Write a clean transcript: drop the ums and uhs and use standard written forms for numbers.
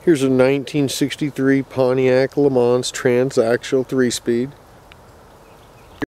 Here's a 1963 Pontiac Le Mans Transaxle 3-speed.